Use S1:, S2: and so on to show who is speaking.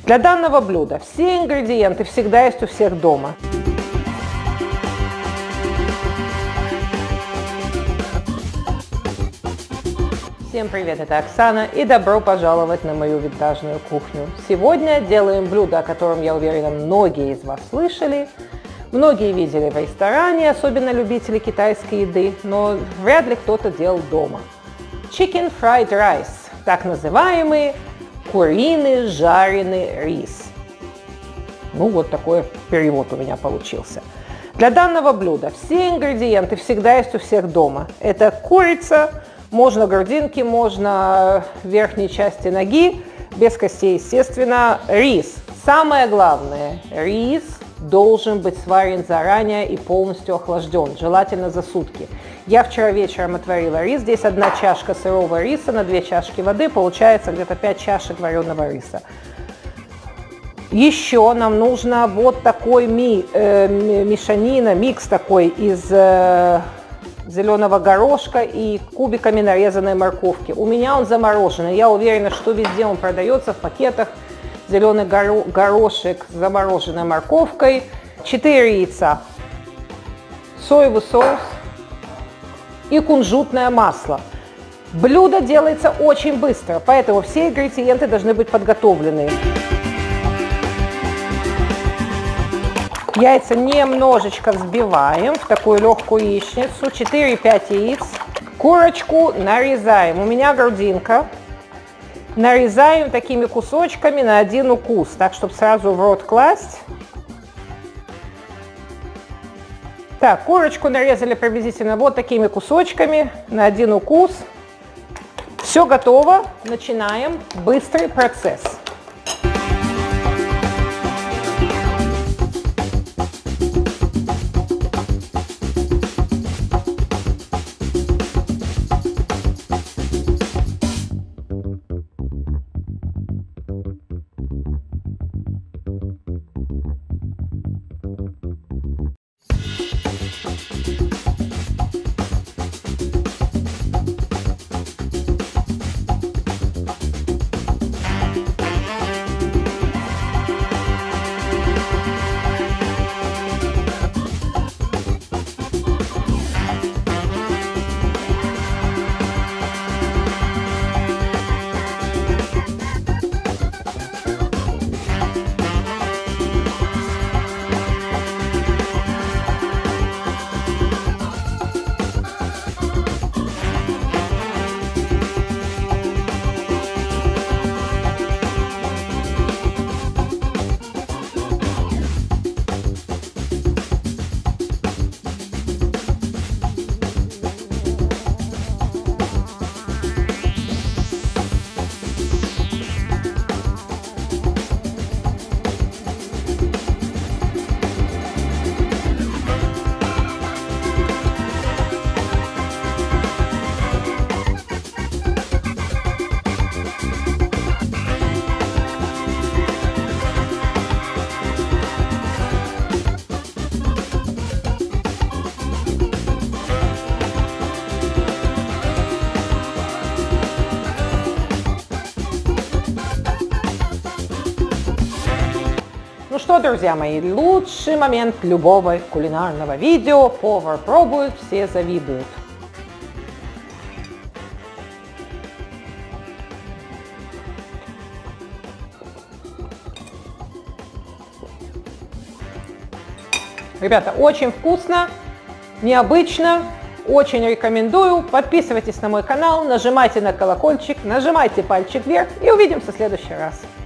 S1: Для данного блюда все ингредиенты всегда есть у всех дома. Всем привет, это Оксана и добро пожаловать на мою винтажную кухню. Сегодня делаем блюдо, о котором, я уверена, многие из вас слышали. Многие видели в ресторане, особенно любители китайской еды, но вряд ли кто-то делал дома. Chicken fried rice, так называемый куриный жареный рис. Ну вот такой перевод у меня получился. Для данного блюда все ингредиенты всегда есть у всех дома. Это курица, можно грудинки, можно верхней части ноги, без костей, естественно, рис. Самое главное, рис должен быть сварен заранее и полностью охлажден, желательно за сутки. Я вчера вечером отварила рис, здесь 1 чашка сырого риса на 2 чашки воды, получается где-то 5 чашек вареного риса. Еще нам нужно вот такой мешанина, микс такой из зеленого горошка и кубиками нарезанной морковки. У меня он замороженный, я уверена, что везде он продается в пакетах. Зеленый горошек с замороженной морковкой, 4 яйца, соевый соус и кунжутное масло. Блюдо делается очень быстро, поэтому все ингредиенты должны быть подготовлены. Яйца немножечко взбиваем в такую легкую яичницу, 4-5 яиц. Курочку нарезаем, у меня грудинка. Нарезаем такими кусочками на 1 укус, так, чтобы сразу в рот класть. Так, курочку нарезали приблизительно вот такими кусочками на 1 укус. Все готово, начинаем быстрый процесс. Ну что, друзья мои, лучший момент любого кулинарного видео. Повар пробует, все завидуют. Ребята, очень вкусно, необычно, очень рекомендую. Подписывайтесь на мой канал, нажимайте на колокольчик, нажимайте пальчик вверх и увидимся в следующий раз.